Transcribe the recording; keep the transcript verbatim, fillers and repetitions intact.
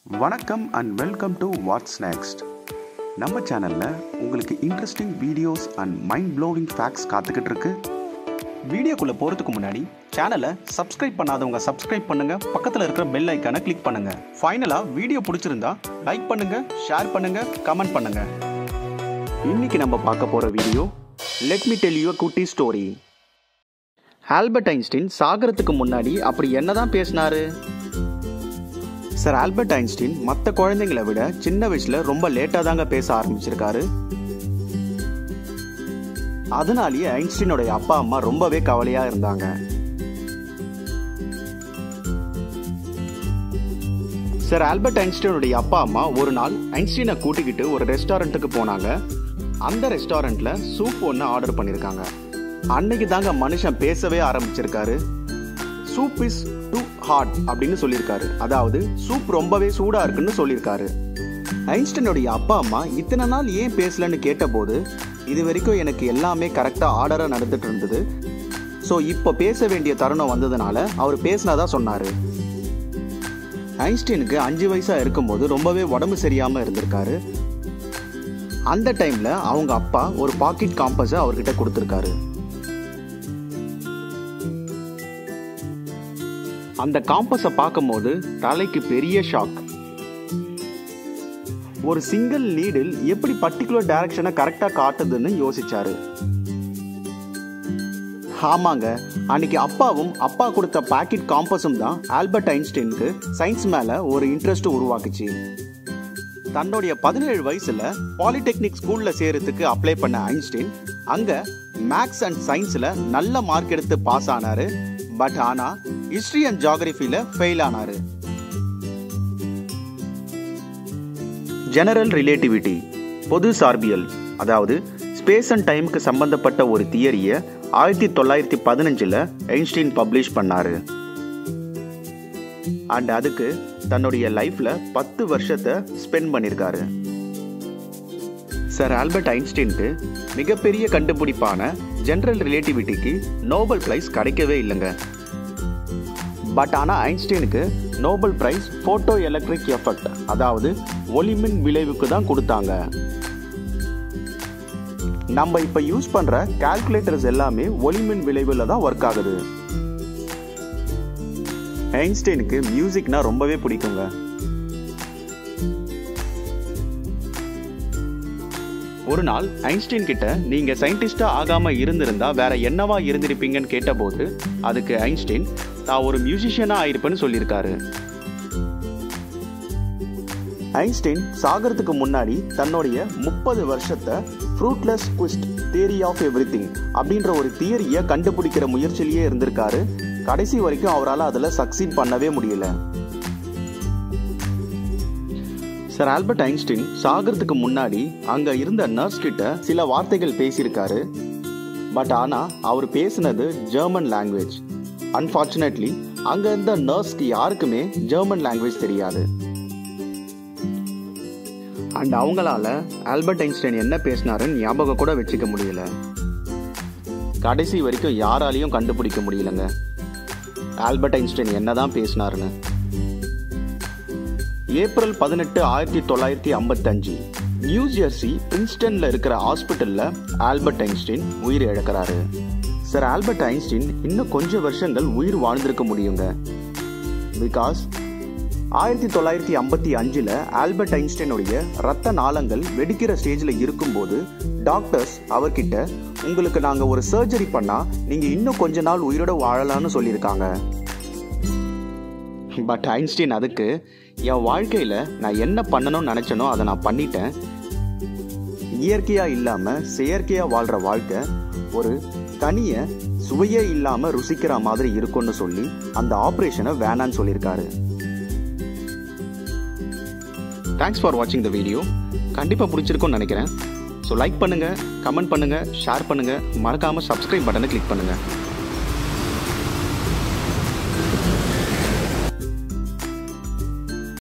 வணக்கம் and welcome to what's next. நம்ம சேனலில் உங்களுக்கு interesting videos and mind blowing facts காத்துக்கிட்டு இருக்கு. வீடியோக்குள்ளே போகிறதுக்கு முன்னாடி சேனலை சப்ஸ்கிரைப் பண்ணாதவங்க சப்ஸ்கிரைப் பண்ணுங்கள், பக்கத்தில் இருக்கிற பெல் ஐக்கானை கிளிக் பண்ணுங்கள். ஃபைனலாக வீடியோ பிடிச்சிருந்தா லைக் பண்ணுங்கள், ஷேர் பண்ணுங்கள், கமெண்ட் பண்ணுங்கள். இன்றைக்கி நம்ம பார்க்க போகிற video let me tell you a குட்டி ஸ்டோரி. ஆல்பர்ட் ஐன்ஸ்டீன் சாகிறதுக்கு முன்னாடி அப்படி என்ன தான் பேசினாரு? சார் ஆல்பர்ட் ஐன்ஸ்டீன் மற்ற குழந்தைங்களை விட சின்ன வயசுல ரொம்ப லேட்டாக தாங்க பேச ஆரம்பிச்சிருக்காரு. அதனாலேயே ஐன்ஸ்டீனோடைய அப்பா அம்மா ரொம்பவே கவலையா இருந்தாங்க. சார் ஆல்பர்ட் ஐன்ஸ்டீனுடைய அப்பா அம்மா ஒரு நாள் ஐன்ஸ்டீனை கூட்டிக்கிட்டு ஒரு ரெஸ்டாரண்ட்டுக்கு போனாங்க. அந்த ரெஸ்டாரண்ட்ல சூப் ஒன்று ஆர்டர் பண்ணியிருக்காங்க. அன்னைக்கு தாங்க மனுஷன் பேசவே ஆரம்பிச்சிருக்காரு. சூப் இஸ் டூ ஹாட் அப்படின்னு சொல்லியிருக்காரு. அதாவது சூப் ரொம்பவே சூடா இருக்குன்னு சொல்லியிருக்காரு. ஐன்ஸ்டீனுடைய அப்பா அம்மா இத்தனை நாள் ஏன் பேசலன்னு கேட்டபோது, இது வரைக்கும் எனக்கு எல்லாமே கரெக்டாக ஆர்டராக நடந்துட்டு இருந்தது, ஸோ இப்போ பேச வேண்டிய தருணம் வந்ததுனால அவர் பேசினதா சொன்னார். ஐன்ஸ்டீனுக்கு அஞ்சு வயசா இருக்கும்போது ரொம்பவே உடம்பு சரியாமல் இருந்திருக்காரு. அந்த டைம்ல அவங்க அப்பா ஒரு பாக்கெட் காம்பஸை அவர்கிட்ட கொடுத்துருக்காரு. அந்த காம்பஸை பார்க்கும்போது தலைக்கு பெரிய ஷாக். ஒரு சிங்கிள் நீடில் எப்படி பர்டிகுலர் டைரக்ஷனை கரெக்டா காட்டுதுன்னு யோசிச்சாரு. ஆமாங்க, அன்னைக்கு அப்பாவும் அப்பா கொடுத்த பாக்கெட் காம்பஸும் தான் ஆல்பர்ட் ஐன்ஸ்டீனுக்கு சயின்ஸ் மேல ஒரு இன்ட்ரெஸ்ட் உருவாக்குச்சு. தன்னுடைய பதினேழு வயசுல பாலிடெக்னிக் ஸ்கூல்ல சேரத்துக்கு அப்ளை பண்ண ஐன்ஸ்டீன் அங்க மேக்ஸ் அண்ட் சயின்ஸ்ல நல்ல மார்க் எடுத்து பாஸ் ஆனாரு. பட் ஆனா ஹிஸ்டரி அண்ட் ஜியோகிராஃபில ஃபெயில் ஆனாரு. ஜெனரல் ரிலேட்டிவிட்டி, பொது சார்பியல், அதாவது ஸ்பேஸ் அண்ட் டைமுக்கு சம்பந்தப்பட்ட ஒரு தியரியை ஆயிரத்தி தொள்ளாயிரத்தி பதினஞ்சுல ஐன்ஸ்டீன் பப்ளிஷ் பண்ணாரு. அண்ட் அதுக்கு தன்னுடைய லைஃப்ல பத்து வருஷத்தை ஸ்பெண்ட் பண்ணிருக்காரு. சார் ஆல்பர்ட் ஐன்ஸ்டீனுக்கு மிகப்பெரிய கண்டுபிடிப்பான ஜெனரல் ரிலேட்டிவிட்டிக்கு நோபல் பிரைஸ் கிடைக்கவே இல்லைங்க. பட் ஆனால் ஐன்ஸ்டீனுக்கு Nobel prize photo electric effect, அதாவது ஒளிமின் விளைவுக்கு தான் கொடுத்தாங்க. நம்ம இப்போ யூஸ் பண்ற கால்குலேட்டர்ஸ் எல்லாமே ஒளிமின் விளைவுல தான் ஒர்க் ஆகுது. ஐன்ஸ்டீனுக்கு மியூசிக்னா ரொம்பவே பிடிக்குங்க. ஒரு நாள் ஐன்ஸ்டீன் கிட்ட நீங்க சயின்டிஸ்டா ஆகாம இருந்திருந்தா வேற என்னவா இருந்திருப்பீங்கன்னு கேட்டபோது அதுக்கு ஐன்ஸ்டீன் நான் ஒரு மியூசிஷியனா ஆயிருப்பேன்னு சொல்லியிருக்காரு. ஐன்ஸ்டீன் சாகிறதுக்கு முன்னாடி தன்னுடைய முப்பது வருஷத்தை fruitless quest theory of everything அப்படின்ற ஒரு தியரியை கண்டுபிடிக்கிற முயற்சியிலேயே இருந்திருக்காரு. கடைசி வரைக்கும் அவரால் அதுல சக்சீட் பண்ணவே முடியல. சார் ஆல்பர்ட் ஐன்ஸ்டீன் சாகிறதுக்கு முன்னாடி அங்க இருந்த நர்ஸ் கிட்ட சில வார்த்தைகள் பேசியிருக்காரு. பட் ஆனா அவர் பேசினது ஜெர்மன் லாங்குவேஜ். அன்பார்ச்சுனேட்லி அங்க இருந்த நர்ஸ்க்கு யாருக்குமே ஜெர்மன் லாங்குவேஜ் தெரியாது. அண்ட் அவங்களால ஆல்பர்ட் ஐன்ஸ்டீன் என்ன பேசினாருன்னு ஞாபகம் கூட வச்சுக்க முடியல. கடைசி வரைக்கும் யாராலையும் கண்டுபிடிக்க முடியலங்க ஆல்பர்ட் ஐன்ஸ்டீன் என்னதான் பேசினாருன்னு. ஏப்ரல் பதினெட்டு ஆயிரத்தி தொள்ளாயிரத்தி ஐம்பத்தி அஞ்சு நியூ ஜெர்சி பிரின்ஸ்டன்ல இருக்கிற ஹாஸ்பிட்டல்ல ஆல்பர்ட் ஐன்ஸ்டீன் உயிர் இழக்கிறாரு. சார் ஆல்பர்ட் ஐன்ஸ்டீன் இன்னும் கொஞ்சம் வருஷங்கள் உயிர் வாழ்ந்திருக்க முடியுங்க. பிகாஸ் ஆயிரத்தி தொள்ளாயிரத்தி ஐம்பத்தி அஞ்சுல ஆல்பர்ட் ஐன்ஸ்டீனுடைய ரத்த நாளங்கள் வெடிக்கிற ஸ்டேஜ்ல இருக்கும்போது டாக்டர்ஸ் அவர்கிட்ட உங்களுக்கு நாங்க ஒரு சர்ஜரி பண்ணா நீங்க இன்னும் கொஞ்ச நாள் உயிரோட வாழலாம்னு சொல்லியிருக்காங்க. பட் ஐன்ஸ்டீன் அதுக்கு என் வாழ்க்கையில நான் என்ன பண்ணணும்னு நினைச்சனோ அதை நான் பண்ணிட்டேன். இயற்கையா இல்லாம செயற்கையா வாழ்ற வாழ்க்கை ஒரு தனிய சுவையே இல்லாம ருசிக்கிற மாதிரி இருக்கும்னு சொல்லி அந்த ஆபரேஷனை வேணான்னு சொல்லியிருக்காரு. தேங்க்ஸ் ஃபார் வாட்சிங் த வீடியோ. கண்டிப்பா பிடிச்சிருக்கும்னு நினைக்கிறேன். ஸோ லைக் பண்ணுங்க, கமெண்ட் பண்ணுங்க, ஷேர் பண்ணுங்க, மறக்காம சப்ஸ்கிரைப் பட்டனை கிளிக் பண்ணுங்க.